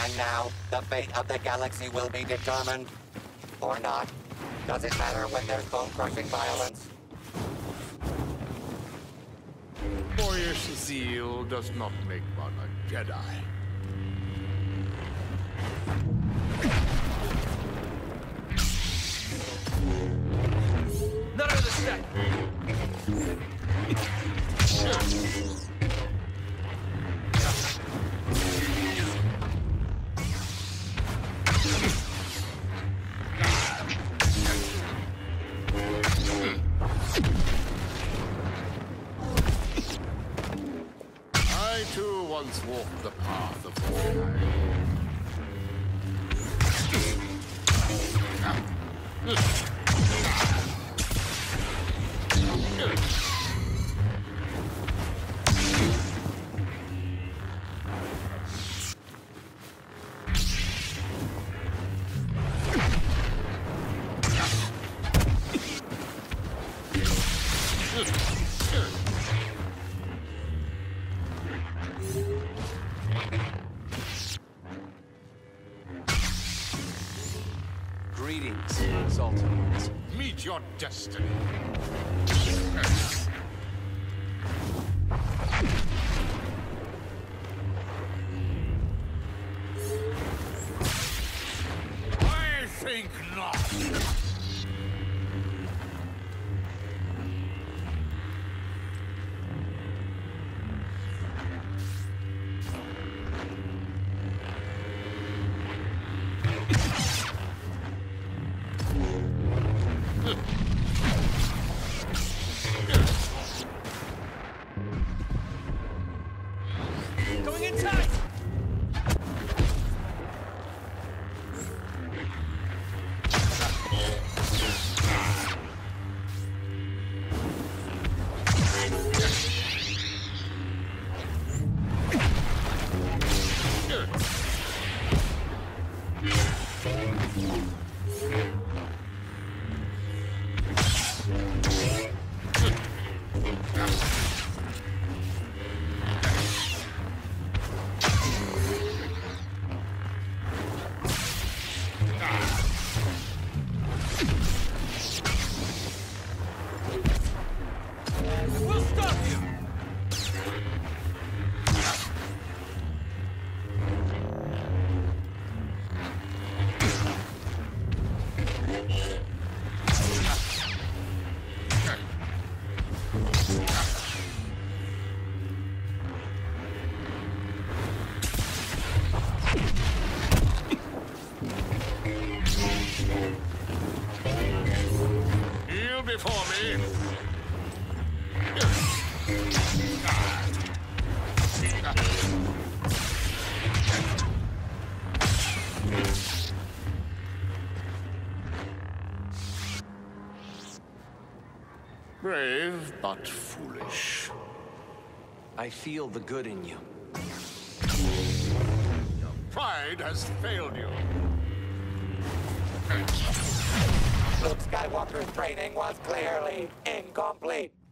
And now, the fate of the galaxy will be determined. Or not. Does it matter when there's bone-crushing violence? Boyish zeal does not make one a Jedi. None of the set! I too once walked the path of the Jedi. Greetings, Exalted Ones. Meet your destiny. I think not. Going in tight! We'll stop you! Kneel before me. Brave, but foolish. I feel the good in you. Your pride has failed you. Luke Skywalker's training was clearly incomplete.